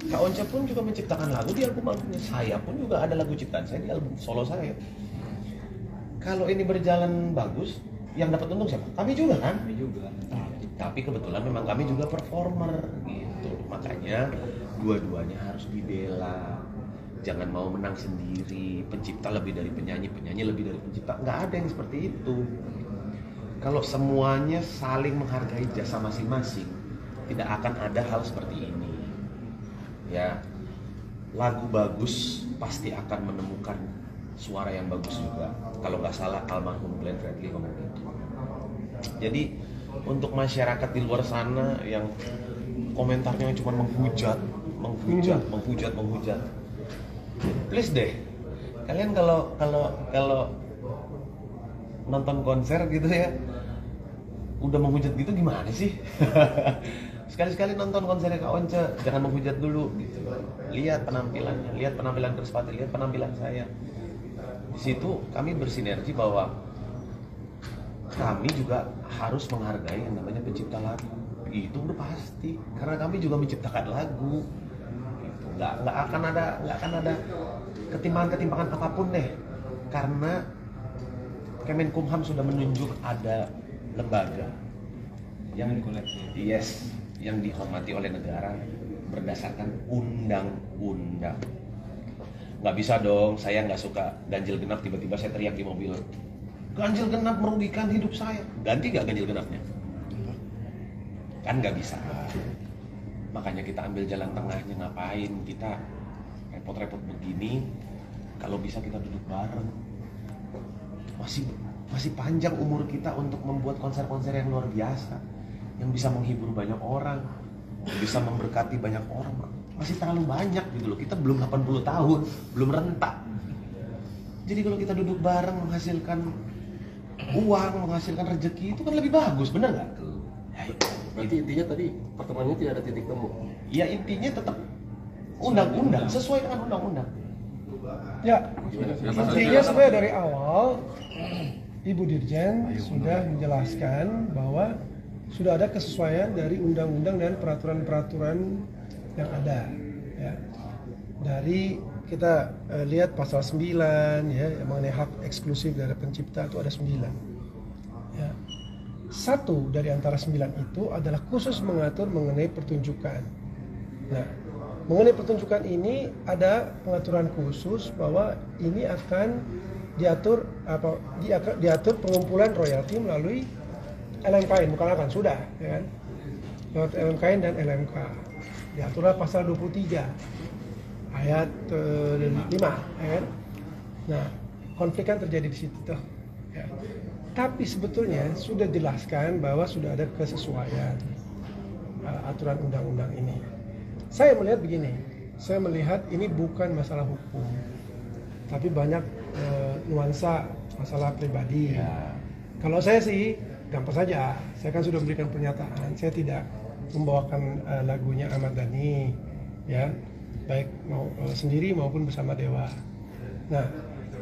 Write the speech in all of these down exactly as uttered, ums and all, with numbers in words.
Kak Once pun juga menciptakan lagu di album-albumnya. Saya pun juga ada lagu ciptaan saya di album solo saya. Kalau ini berjalan bagus, yang dapat untung siapa? Kami juga kan? Kami juga. Tapi kebetulan memang kami juga performer gitu. Makanya dua-duanya harus dibela. Jangan mau menang sendiri. Pencipta lebih dari penyanyi, penyanyi lebih dari pencipta. Nggak ada yang seperti itu. Kalau semuanya saling menghargai jasa masing-masing, tidak akan ada hal seperti ini. Ya, lagu bagus pasti akan menemukan suara yang bagus juga. Kalau nggak salah almarhum Glenn Fredly ngomong gitu. Jadi untuk masyarakat di luar sana yang komentarnya cuma menghujat, menghujat, menghujat, menghujat, please deh, kalian kalau kalau kalau nonton konser gitu ya, udah menghujat gitu gimana sih? Sekali-sekali nonton konsernya Kak Once, jangan menghujat dulu gitu. Lihat penampilannya, lihat penampilan Krispatih, lihat penampilan saya. Di situ kami bersinergi bahwa kami juga harus menghargai yang namanya pencipta lagu. Itu udah pasti, karena kami juga menciptakan lagu. Gitu. Nggak, nggak akan ada, nggak akan ada ketimpangan-ketimpangan apapun deh, karena Kemenkumham sudah menunjuk ada lembaga yang yes, yang dihormati oleh negara berdasarkan undang-undang. Nggak bisa dong, saya nggak suka ganjil genap tiba-tiba saya teriak di mobil, ganjil genap merugikan hidup saya, ganti nggak ganjil genapnya? Kan nggak bisa. Makanya kita ambil jalan tengahnya. Ngapain kita repot-repot begini? Kalau bisa kita duduk bareng. Masih masih panjang umur kita untuk membuat konser-konser yang luar biasa, yang bisa menghibur banyak orang, bisa memberkati banyak orang. Masih terlalu banyak gitu loh. Kita belum delapan puluh tahun, belum rentak. Jadi kalau kita duduk bareng menghasilkan uang, menghasilkan rezeki, itu kan lebih bagus, bener nggak? Berarti intinya tadi pertemuannya tidak ada titik temu. Ya intinya tetap undang-undang, sesuai dengan undang-undang. Ya, intinya sebenarnya dari awal Ibu Dirjen sudah menjelaskan bahwa sudah ada kesesuaian dari undang-undang dan peraturan-peraturan yang ada. Ya. Dari kita uh, lihat pasal sembilan ya, yang mengenai hak eksklusif dari pencipta itu ada sembilan. Ya. Satu dari antara sembilan itu adalah khusus mengatur mengenai pertunjukan. Nah, mengenai pertunjukan ini ada pengaturan khusus bahwa ini akan diatur apa diatur pengumpulan royalti melalui L M K N, bukan akan sudah ya kan, lewat L M K N dan L M K. Diaturlah pasal dua puluh tiga ayat uh, lima ya kan. Nah, konflik kan terjadi di situ tuh ya. Tapi sebetulnya sudah jelaskan bahwa sudah ada kesesuaian uh, aturan undang-undang ini. Saya melihat begini, saya melihat ini bukan masalah hukum, tapi banyak uh, nuansa masalah pribadi. Ya. Kalau saya sih gampang saja, saya kan sudah memberikan pernyataan, saya tidak membawakan uh, lagunya Ahmad Dhani, ya, baik mau uh, sendiri maupun bersama Dewa. Nah,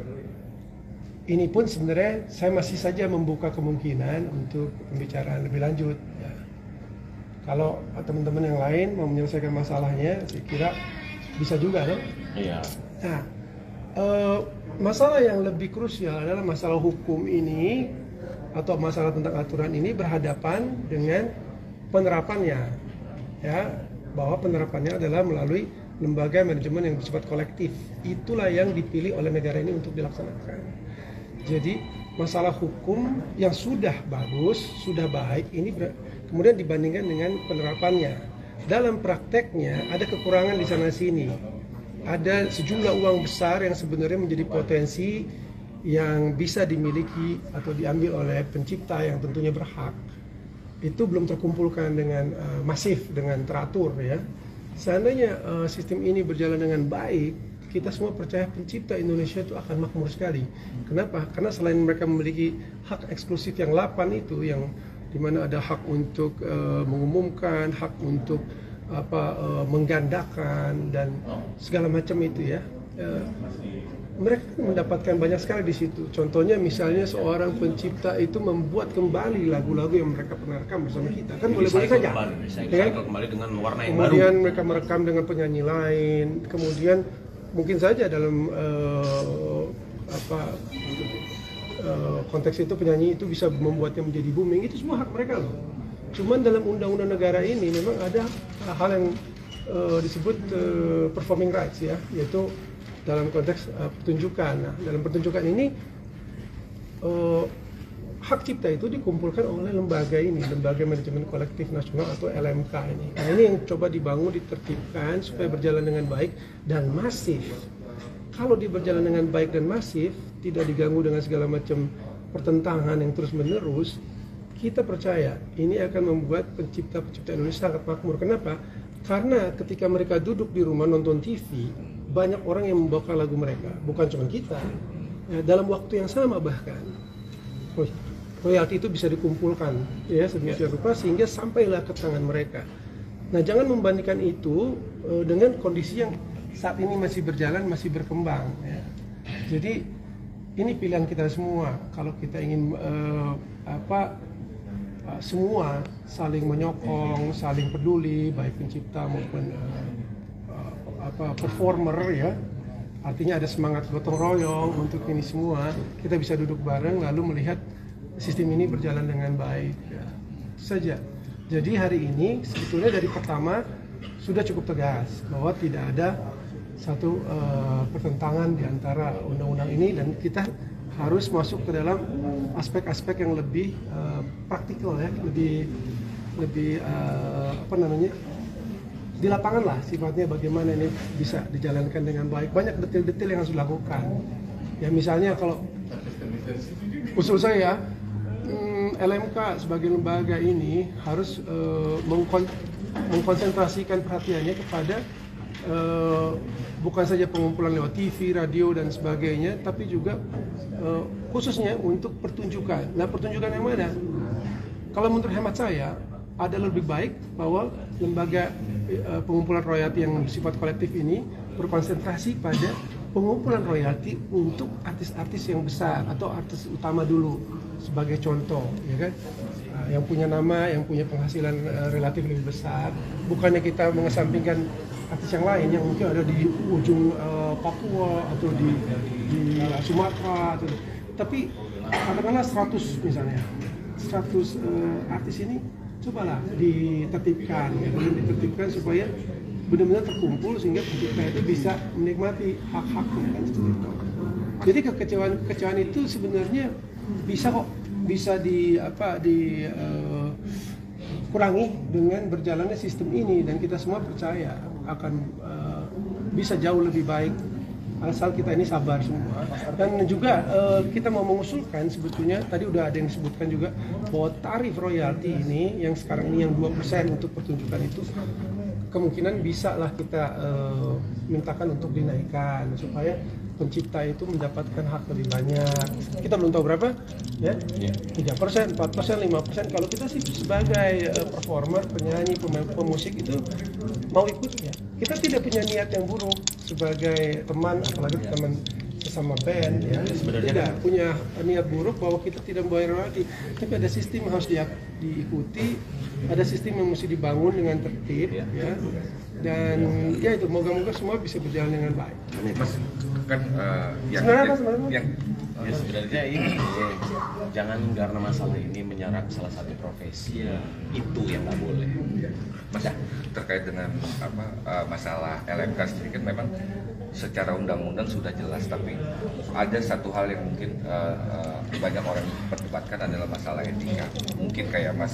ini pun sebenarnya saya masih saja membuka kemungkinan untuk pembicaraan lebih lanjut. Ya. Kalau teman-teman yang lain mau menyelesaikan masalahnya, saya kira bisa juga, dong. Iya. Nah, uh, masalah yang lebih krusial adalah masalah hukum ini atau masalah tentang aturan ini berhadapan dengan penerapannya, ya, bahwa penerapannya adalah melalui lembaga manajemen yang bersifat kolektif. Itulah yang dipilih oleh negara ini untuk dilaksanakan. Jadi masalah hukum yang sudah bagus, sudah baik ini ber- kemudian dibandingkan dengan penerapannya. Dalam prakteknya ada kekurangan di sana sini. Ada sejumlah uang besar yang sebenarnya menjadi potensi yang bisa dimiliki atau diambil oleh pencipta yang tentunya berhak. Itu belum terkumpulkan dengan uh, masif, dengan teratur ya. Seandainya uh, sistem ini berjalan dengan baik, kita semua percaya pencipta Indonesia itu akan makmur sekali. Kenapa? Karena selain mereka memiliki hak eksklusif yang delapan itu, yang dimana ada hak untuk uh, mengumumkan, hak untuk apa uh, menggandakan dan segala macam itu ya. Uh, mereka mendapatkan banyak sekali di situ. Contohnya misalnya seorang pencipta itu membuat kembali lagu-lagu yang mereka pernah rekam bersama kita, kan boleh-boleh saja. Kembali, Ya, kembali dengan warna yang kemudian baru. mereka merekam dengan penyanyi lain, kemudian mungkin saja dalam uh, apa uh, konteks itu penyanyi itu bisa membuatnya menjadi booming, itu semua hak mereka loh. Cuman dalam undang-undang negara ini memang ada hal yang uh, disebut uh, performing rights ya, yaitu dalam konteks uh, pertunjukan. Nah, dalam pertunjukan ini uh, hak cipta itu dikumpulkan oleh lembaga ini, Lembaga Manajemen Kolektif Nasional atau L M K ini. Nah, ini yang coba dibangun, ditertibkan supaya berjalan dengan baik dan masif. Kalau dia berjalan dengan baik dan masif, tidak diganggu dengan segala macam pertentangan yang terus-menerus, kita percaya ini akan membuat pencipta-pencipta Indonesia sangat makmur. Kenapa? Karena ketika mereka duduk di rumah nonton T V, banyak orang yang membawakan lagu mereka, bukan cuma kita. Ya, dalam waktu yang sama bahkan, royalti itu bisa dikumpulkan ya sedemikian rupa sehingga sampailah ke tangan mereka. Nah, jangan membandingkan itu uh, dengan kondisi yang saat ini masih berjalan, masih berkembang. Ya. Jadi ini pilihan kita semua. Kalau kita ingin uh, apa uh, semua saling menyokong, saling peduli, baik pencipta maupun uh, uh, apa performer ya. Artinya ada semangat gotong royong untuk ini semua. Kita bisa duduk bareng lalu melihat sistem ini berjalan dengan baik. Ya. Itu saja. Jadi hari ini sebetulnya dari pertama sudah cukup tegas bahwa tidak ada satu uh, pertentangan di antara undang-undang ini dan kita harus masuk ke dalam aspek-aspek yang lebih uh, praktikal ya, lebih lebih uh, apa namanya di lapangan lah sifatnya bagaimana ini bisa dijalankan dengan baik. Banyak detail-detail yang harus dilakukan. Ya misalnya kalau usul saya hmm, L M K sebagai lembaga ini harus uh, mengkon mengkonsentrasikan perhatiannya kepada uh, bukan saja pengumpulan lewat T V, radio dan sebagainya, tapi juga uh, khususnya untuk pertunjukan. Nah, pertunjukan yang mana? Kalau menurut hemat saya, ada lebih baik bahwa lembaga uh, pengumpulan royalti yang bersifat kolektif ini berkonsentrasi pada pengumpulan royalti untuk artis-artis yang besar atau artis utama dulu sebagai contoh, ya kan? Uh, yang punya nama, yang punya penghasilan uh, relatif lebih besar. Bukannya kita mengesampingkan artis yang lain yang mungkin ada di ujung uh, Papua atau di, di uh, Sumatera, atau, tapi katakanlah seratus misalnya, seratus uh, artis ini cobalah ditertibkan, ya, ditertibkan supaya benar-benar terkumpul sehingga pencipta itu bisa menikmati hak-haknya kan seperti itu. Jadi kekecewaan-kekecewaan itu sebenarnya bisa kok bisa di apa di uh, kurangi dengan berjalannya sistem ini dan kita semua percaya akan uh, bisa jauh lebih baik asal kita ini sabar semua. Dan juga uh, kita mau mengusulkan sebetulnya tadi udah ada yang disebutkan juga bahwa tarif royalti ini yang sekarang ini yang dua persen untuk pertunjukan itu kemungkinan bisa lah kita uh, mintakan untuk dinaikkan supaya pencipta itu mendapatkan hak lebih banyak. Kita belum tahu berapa, ya? tiga persen, empat persen, lima persen. Kalau kita sih sebagai uh, performer, penyanyi, pemain, pemusik itu mau ikut ya. Kita tidak punya niat yang buruk sebagai teman, apalagi teman sesama band ya. Sebenarnya tidak kan punya niat buruk bahwa kita tidak membayar royalti. Tapi ada sistem yang harus di, diikuti, ada sistem yang mesti dibangun dengan tertib ya. ya. Dan ya itu moga-moga semua bisa berjalan dengan baik. Mas kan uh, yang Sebenarnya apa sebenarnya? yang ya sebenarnya ini eh, jangan karena masalah ini menyerang salah satu profesi ya. Itu yang nggak boleh. Mas terkait dengan apa uh, masalah L M K sendiri kan memang secara undang-undang sudah jelas, tapi ada satu hal yang mungkin uh, uh, banyak orang perdebatkan adalah masalah etika. Mungkin kayak Mas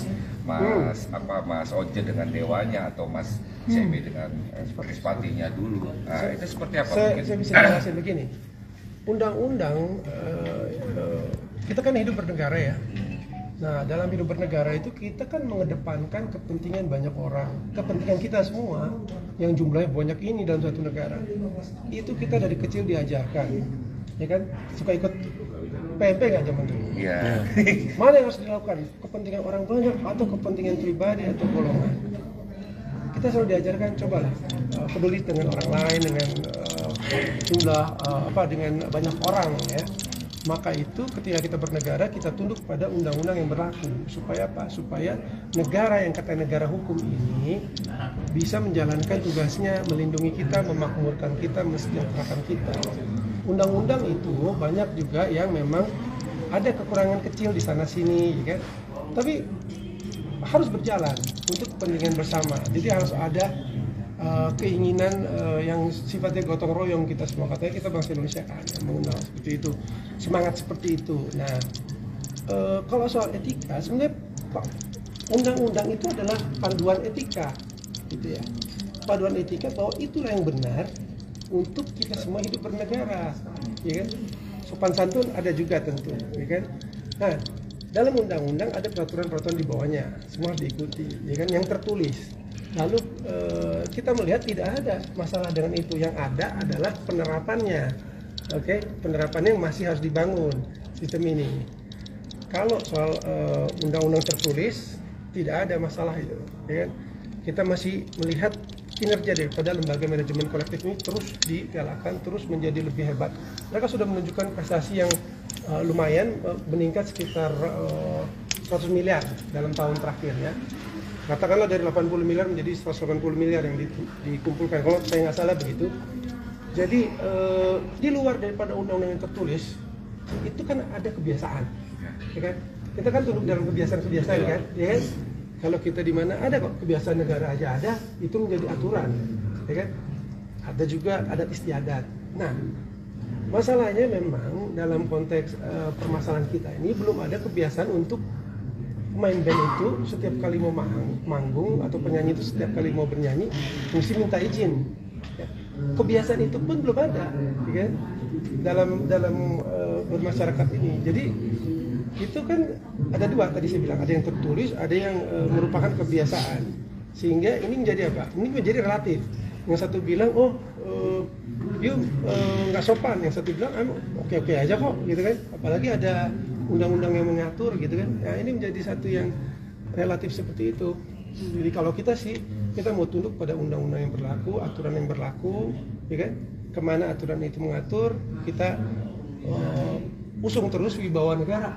Mas hmm. apa Mas Oje dengan Dewanya atau Mas C B hmm. dengan uh, Krispatinya dulu. Nah, saya, itu seperti apa? Saya, mungkin? saya bisa jelasin begini. Undang-undang uh, uh, kita kan hidup bernegara ya. Nah, dalam hidup bernegara itu kita kan mengedepankan kepentingan banyak orang, kepentingan kita semua yang jumlahnya banyak ini dalam satu negara. Itu kita dari kecil diajarkan, ya kan? Suka ikut P M P nggak zaman dulu? Iya. Mana yang harus dilakukan? Kepentingan orang banyak atau kepentingan pribadi atau golongan? Kita selalu diajarkan cobalah uh, peduli dengan orang lain, dengan uh, jumlah uh, apa dengan banyak orang ya. Maka itu ketika kita bernegara kita tunduk pada undang-undang yang berlaku supaya apa? Supaya negara yang kata negara hukum ini bisa menjalankan tugasnya melindungi kita, memakmurkan kita, mesejahterakan kita. Undang-undang itu banyak juga yang memang ada kekurangan kecil di sana sini, ya kan? Tapi harus berjalan untuk kepentingan bersama. Jadi harus ada uh, keinginan uh, yang sifatnya gotong royong kita semua. Katanya kita bangsa Indonesia kan yang mengenal seperti itu, semangat seperti itu. Nah, uh, kalau soal etika sebenarnya undang-undang itu adalah panduan etika, gitu ya. Panduan etika bahwa itulah yang benar untuk kita semua hidup bernegara, ya kan? Sopan santun ada juga tentu, ya kan? Nah, dalam undang-undang ada peraturan-peraturan di bawahnya, semua harus diikuti, ya kan? Yang tertulis. Lalu eh, kita melihat tidak ada masalah dengan itu, yang ada adalah penerapannya, oke? Okay? Penerapannya yang masih harus dibangun sistem ini. Kalau soal eh, undang-undang tertulis tidak ada masalah itu, ya kan? Kita masih melihat kinerja daripada lembaga manajemen kolektif ini terus digalakkan, terus menjadi lebih hebat. Mereka sudah menunjukkan prestasi yang uh, lumayan, uh, meningkat sekitar uh, seratus miliar dalam tahun terakhir ya. Katakanlah dari delapan puluh miliar menjadi seratus delapan puluh miliar yang di, dikumpulkan, kalau saya nggak salah begitu. Jadi uh, di luar daripada undang-undang yang tertulis, itu kan ada kebiasaan, ya kan? Kita kan tunduk dalam kebiasaan-kebiasaan kan, ya kan? Kalau kita di mana ada kok kebiasaan negara aja ada, itu menjadi aturan, ya kan? Ada juga adat istiadat. Nah, masalahnya memang dalam konteks uh, permasalahan kita ini belum ada kebiasaan untuk pemain band itu setiap kali mau manggung atau penyanyi itu setiap kali mau bernyanyi mesti minta izin. Ya. Kebiasaan itu pun belum ada, ya kan? Dalam dalam uh, bermasyarakat ini. Jadi itu kan ada dua tadi saya bilang, ada yang tertulis, ada yang e, merupakan kebiasaan, sehingga ini menjadi apa? Ini menjadi relatif. Yang satu bilang oh e, yuk nggak e, sopan, yang satu bilang oke oke aja kok, gitu kan? Apalagi ada undang-undang yang mengatur, gitu kan? Nah ini menjadi satu yang relatif seperti itu. Jadi kalau kita sih kita mau tunduk pada undang-undang yang berlaku, aturan yang berlaku, ya kan? Kemana aturan itu mengatur, kita e, usung terus wibawa negara.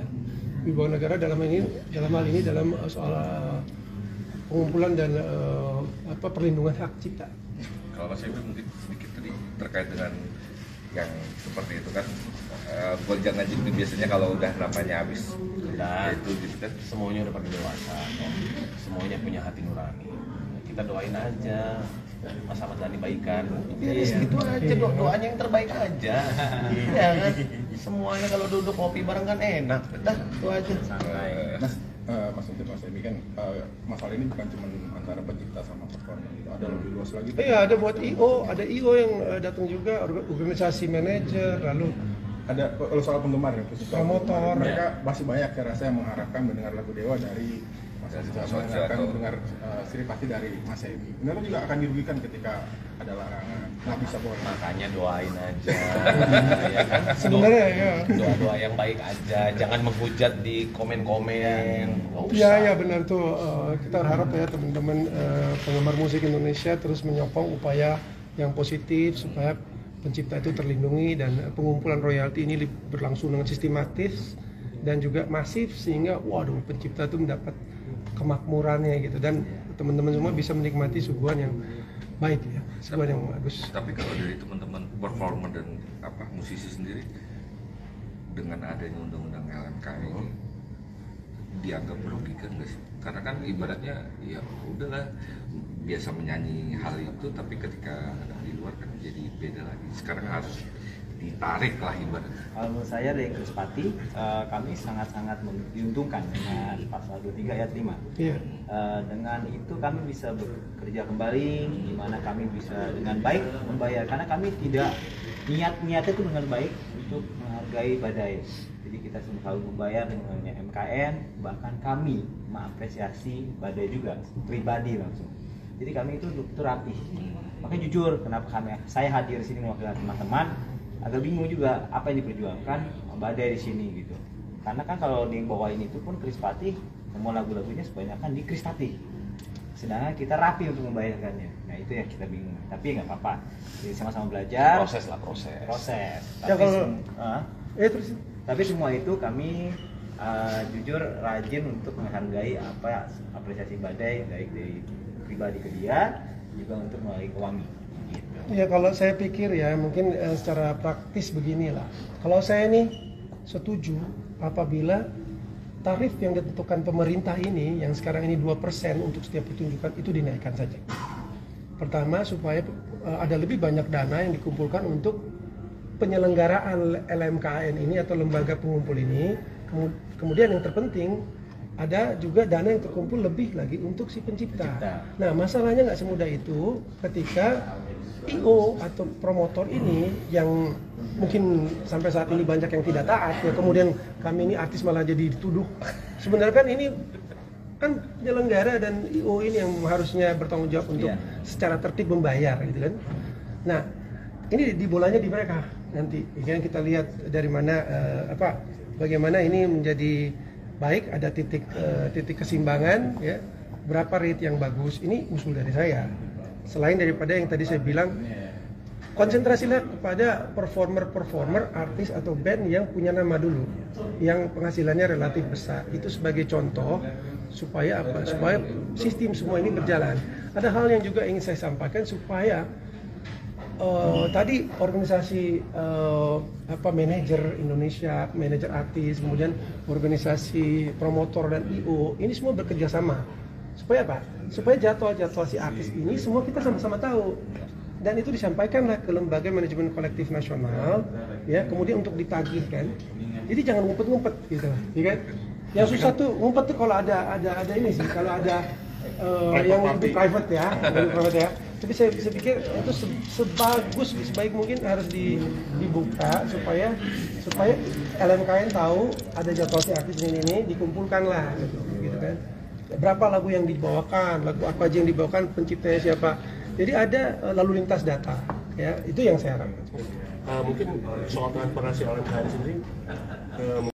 Wibawa negara dalam ini dalam hal ini dalam soal uh, pengumpulan dan uh, apa perlindungan hak cipta. Kalau Mas Ebi mungkin sedikit tadi terkait dengan yang seperti itu kan, uh, gonjang ganjing itu biasanya kalau udah namanya habis Udah, itu gitu kan, semuanya udah pada dewasa, semuanya punya hati nurani. Kita doain aja Mas Ahmad Dhani baikan, ya segitu aja, do doanya yang terbaik aja. Iya kan, semuanya kalau duduk kopi bareng kan enak, dah itu aja. Mas, uh, Mas untuk Mas Emi kan uh, masalah ini bukan cuma antara pencipta sama performer, ada lebih luas lagi. Iya, ada buat I O, ada I O yang uh, datang juga, organisasi manajer, lalu ada kalau soal penggemar ya, khusus soal promotor. mereka masih banyak saya rasa yang mengharapkan mendengar lagu Dewa dari Mas Emi, mengharapkan mendengar uh, Sripati dari Mas Emi. Benar juga akan dirugikan ketika ada larangan, nggak bisa boleh. Makanya doain aja, ya kan? Sebenarnya ya. Doa-doa yang baik aja, jangan menghujat di komen-komen. Iya, ya benar tuh. Uh, kita berharap ya teman-teman uh, penggemar musik Indonesia terus menyokong upaya yang positif supaya pencipta itu terlindungi dan pengumpulan royalti ini berlangsung dengan sistematis dan juga masif sehingga waduh pencipta itu mendapat kemakmurannya gitu dan teman-teman semua bisa menikmati suguhan yang baik ya, suguhan yang bagus. Tapi kalau dari teman-teman performer dan apa musisi sendiri dengan adanya undang-undang L M K ini dianggap merugikan nggak sih? Karena kan ibaratnya ya udahlah biasa menyanyi hal itu, tapi ketika di luar kan jadi beda lagi. Sekarang harus ditarik lah ibaratnya. Kalau menurut saya dari Krispati, uh, kami sangat-sangat diuntungkan dengan pasal dua puluh tiga ayat lima. Iya. Uh, dengan itu kami bisa bekerja kembali, di mana kami bisa dengan baik membayar, karena kami tidak niat-niatnya itu dengan baik untuk menghargai Badai. Jadi kita selalu membayar dengan M K N, bahkan kami mengapresiasi Badai juga pribadi langsung. Jadi kami itu betul rapi. Makanya jujur, kenapa kami saya hadir di sini mewakili teman-teman, agak bingung juga apa yang diperjuangkan Badai di sini gitu. Karena kan kalau di bawah ini itu pun Krispati, semua lagu-lagunya sebanyak kan di Krispati. sedangkan kita rapi untuk membayarkannya. Nah itu yang kita bingung, tapi nggak apa-apa, jadi sama-sama belajar. Proses lah proses. Proses. Ya, Tapi, kalau- sem- ah, Eh terus tapi semua itu kami uh, jujur rajin untuk menghargai apa apresiasi Badai, baik dari pribadi ke dia, juga untuk melalui ke Wami. Gitu. ya kalau saya pikir ya mungkin eh, secara praktis beginilah. Kalau saya nih setuju apabila tarif yang ditentukan pemerintah ini yang sekarang ini dua persen untuk setiap pertunjukan itu dinaikkan saja. Pertama supaya eh, ada lebih banyak dana yang dikumpulkan untuk penyelenggaraan L M K N ini atau lembaga pengumpul ini. Kemu- Kemudian yang terpenting ada juga dana yang terkumpul lebih lagi untuk si pencipta. Pencipta. Nah masalahnya nggak semudah itu ketika I O atau promotor ini yang mungkin sampai saat ini banyak yang tidak taat ya, kemudian kami ini artis malah jadi dituduh. Sebenarnya kan ini kan penyelenggara dan I O ini yang harusnya bertanggung jawab untuk Iya. secara tertib membayar gitu kan. Nah ini di bolanya di mereka nanti. Yang kita lihat dari mana eh, apa bagaimana ini menjadi baik, ada titik eh, titik keseimbangan ya, berapa rate yang bagus. Ini usul dari saya. Selain daripada yang tadi saya bilang, konsentrasilah kepada performer-performer, artis atau band yang punya nama dulu, yang penghasilannya relatif besar. Itu sebagai contoh supaya apa? Supaya sistem semua ini berjalan. Ada hal yang juga ingin saya sampaikan supaya uh, tadi organisasi uh, apa manajer Indonesia, manajer artis, kemudian organisasi promotor dan I O ini semua bekerja sama. Supaya apa? Supaya jadwal-jadwal si artis ini semua kita sama-sama tahu. Dan itu disampaikanlah ke lembaga manajemen kolektif nasional, ya, kemudian untuk ditagihkan. Jadi jangan ngumpet-ngumpet gitu, ya kan? Yang susah tuh ngumpet tuh kalau ada ada ada ini sih, kalau ada uh, yang itu private ya, yang private ya. Tapi saya, saya pikir itu se- sebagus sebaik mungkin harus di, dibuka supaya supaya L M K N tahu ada jadwal si artis ini ini dikumpulkan lah gitu, gitu kan. Berapa lagu yang dibawakan, lagu apa aja yang dibawakan, penciptanya siapa. Jadi ada uh, lalu lintas data, ya itu yang saya harapkan. Uh, mungkin soal transparansi L M K N sendiri, uh,